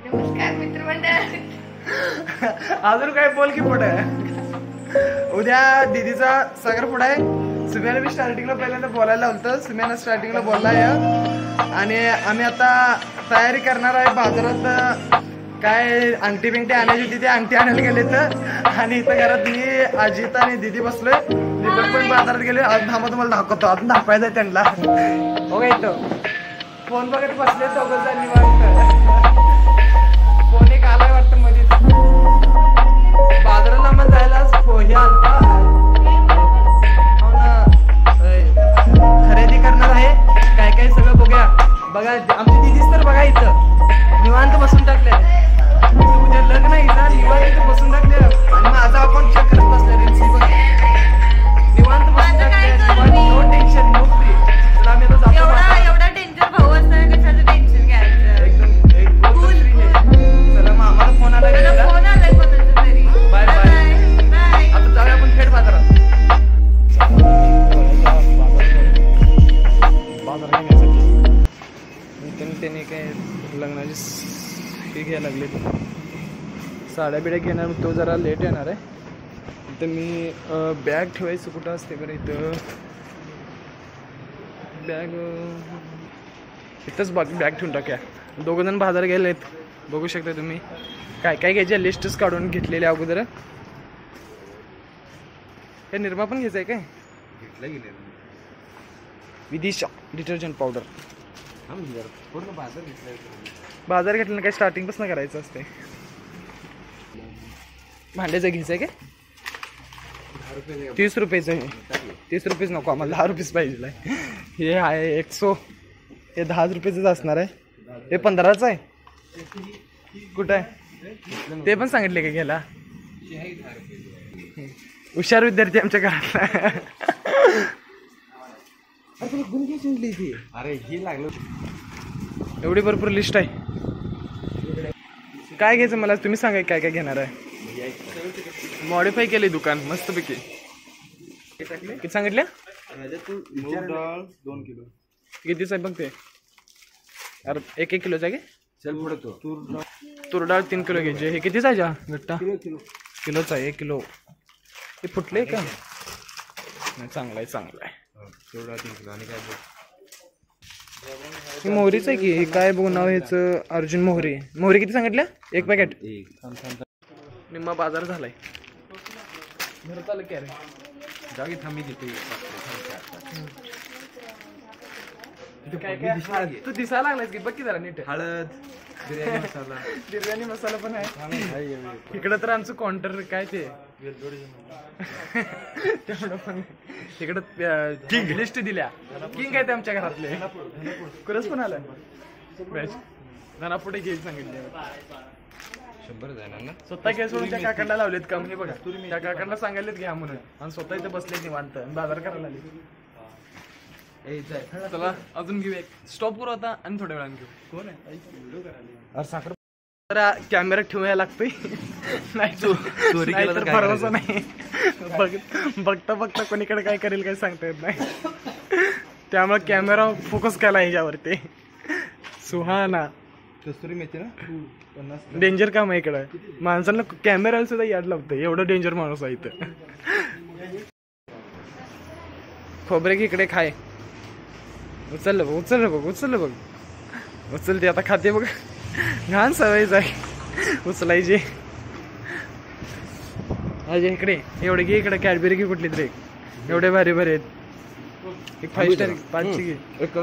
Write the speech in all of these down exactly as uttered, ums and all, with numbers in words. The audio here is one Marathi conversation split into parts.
नमस्कार मित्रमंडळ. अजून काय बोल की पुढे. उद्या दीदीचा साखरपुडा आहे. सुम्याला मी स्टार्टिंगला पहिल्यांदा बोलायला होतं. सुम्यानं स्टार्टिंगला बोललाय आणि आम्ही आता तयारी करणार आहे. बाजारात काय अंगठी बिंगठी आणायची होती ते अंगठी आणायला गेले तर आणि इथं घरात मी अजित आणि दीदी बसलोय. दीदी पण बाजारात गेले. आज थांबा तुम्हाला दाखवतो. अजून दाखवायचं आहे त्यांना. हो का इथं फोन बघत बसले दोघं जण वाटतं. फोन एक आलाय वाटतं मध्ये. बाजाराला मग जायला हे आलता खरेदी करणार आहे. काय काय सगळं बघूया. बघा आमची दिदीच तर बघा इथं निवांत बसून टाकले. उद्या लग्न आहे ना निवांत इथं बसून टाकले आणि माझा अकाउंट चेक करत बसले. रील्स बघ निवांत बसून टाकले. No tension no free. तुला आम्ही आता जातो. एवढा एवढा टेन्शन भाऊ असताना कशाचं टेन्शन घ्यायचं. एकदम एकदम फ्री आहे. चला मग आम्हाला फोन आला गेला. फोन आलाय कोणाचा तरी. Bye bye. आता जाऊया आपण थेट बाजारात. बाजार घेण्यासाठी त्याने काय लग्नाची हे घ्यायला लागले. साड्या बिड्या घेणार. तो जरा लेट येणार आहे. तर मी बॅग ठेवायचं कुठं असते बरं इथं. बॅग इथंच बाकी बॅग ठेवून टाक्या. दोघं जण बाजार गेले आहेत. बघू शकता तुम्ही काय काय घ्यायच्या लिस्टच काढून घेतलेल्या अगोदर. हे निर्मा पण घ्यायचं आहे काय घेतलं गेले. Vidisha detergent powder. पूर्ण बाजार घेतला. बाजार घेतल्यानं काय स्टार्टिंग पासून करायचं असते. भांड्याचं घ्यायचं आहे काय तीस रुपयेचं आहे. तीस रुपयेच नको आम्हाला दहा रुपयेच पाहिजे. हे आहे एकशो. हे दहा रुपयेच असणार आहे. हे पंधराचं आहे. कुठं आहे ते पण सांगितले का घ्यायला. हुशार विद्यार्थी आमच्या घरात. अरे ही लागलं. एवढी भरपूर लिस्ट आहे. काय घ्यायचं मला तुम्ही सांगा. काय काय घेणार आहे. मॉडिफाय केले दुकान मस्तपैकी. किती सांगितल्या दोन किलो कितीच आहे बघ ते. अरे एक एक किलोचा आहे चल पुढे. तो तूर डाळ तीन किलो घ्यायचे. हे कितीच आहे गट्टा किलोचा आहे. एक किलो हे फुटले का नाही. चांगला आहे चांगला आहे. तीन किलो आणि काय मोहरीच आहे की काय बघू नाव ह्याचं. अर्जुन मोहरी. मोहरी किती सांगितल्या एक पॅकेट. निम्मा बाजार झालाय. घरात आलं की रे जागी थांबी घेते. तू दिसायला लागलास की बघ की जरा नीट. हळद बिर्याणी मसाला. बिर्याणी मसाला पण आहे इकडं. तर आमचं काउंटर काय ते तेवढं पण इकडं लिस्ट दिल्या. किंग आहे ते आमच्या घरातले. कुरस पण आलाय. धना पुढे घ्यायची सांगितले. शंभर जाणार ना. स्वतः घ्या सोडून त्या काकांना लावलेत काम. हे बघा त्या काकांना सांगायलेत घ्या म्हणून आणि स्वतः इथे बसले निवांत बाजार करायला आले. चला अजून घेऊ. एक स्टॉप करू आता आणि थोड्या वेळाने घेऊ. कोण आहे साखर. जरा कॅमेरा ठेवायला लागतोय. नाही चोरी तर भरोसा नाही. बघ बघता बघता कोणीकडे काय करेल काय सांगता येत नाही. त्यामुळे कॅमेरा फोकस केला ह्याच्यावरती. सुहाना कस्तुरी मेथी ना. डेंजर काम आहे इकडं. माणसांना कॅमेरा सुद्धा याड लावतंय. एवढं डेंजर माणूस आहे इथं. खोबरे इकडे खाय. उचललं बघ उचललं बघ उचललं बघ उचलते आता खाते बघ. घाण सवयच आहे उचलायची. अजय इकडे एवढे घे. इकडे कॅडबेरी घे कुठली तरी. एवढे भारी भारी आहेत. एक फाईव्ह स्टार पाचशे घे.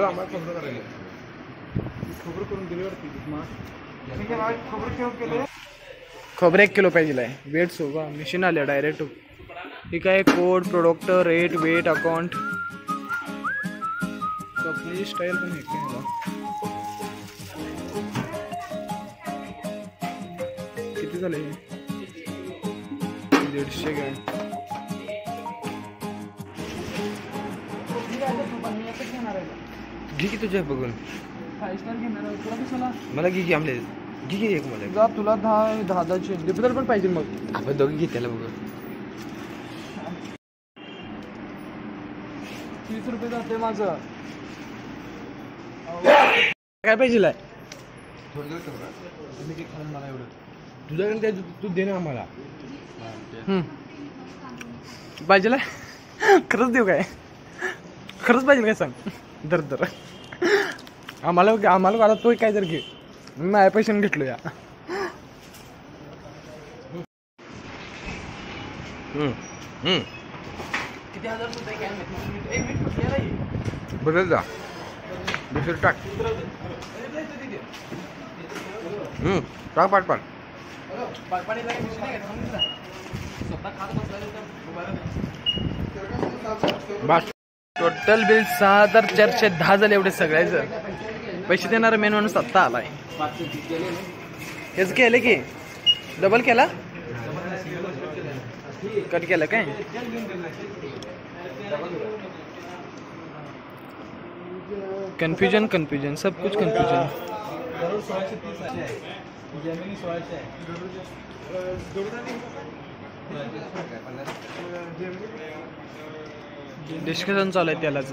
खोबरं एक किलो पाहिजे. वेट सोबा मशीन आले डायरेक्ट. हे काय code product rate weight account आपली स्टाईल पण आहे. किती झाले दीडशे काय. घे की तुझ्या बघून. फाईव्ह स्टार घेणार तुला कशाला. मला घे की आमले घे की एक मला. जा तुला दहा दहा दहाचे डिपदर पण पाहिजे. मग आपण दोघे घे त्याला बघ. तीस रुपये जाते माझं. काय पाहिजे. तुझ्याकडे ते तू दे ना आम्हाला. पाहिजे खरंच देऊ काय? खरंच पाहिजे काय सांग. दर दर आम्हाला आम्हाला काढा तो काय जर घे. मी माझ्या पैशाने घेतलो या. किती हजार रुपये काय बदल जा दुसरं टाक. टाक पाठ पाठ. बस टोटल बिल सहा हजार चारशे दहा झाले एवढे सगळ्याचं. पैसे देणारा मेन माणूस आत्ता आलाय. हेच केलं की डबल केला कट केलं काय. कन्फ्युजन कन्फ्युजन सब कुछ कन्फ्युजन. डिस्कशन चालू आहे त्यालाच.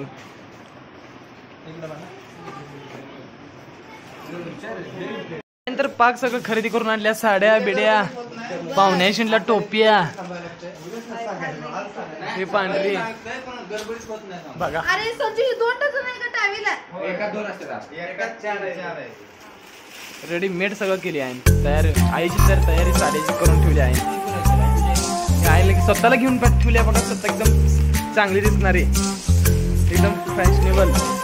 नंतर पाक सगळं खरेदी करून आणल्या. साड्या बिड्या पाहुण्या शिंडला टोपिया हे पांढरी बघा. अरे संजू ही दोन डझन आहे का टावीला? रेडीमेड सगळं केली आहे. तयार आईची तर तयारी साडीची करून ठेवली आहे. आईला की स्वतःला घेऊन ठेवली आहे बघा. स्वतः एकदम चांगली दिसणारी एकदम फॅशनेबल.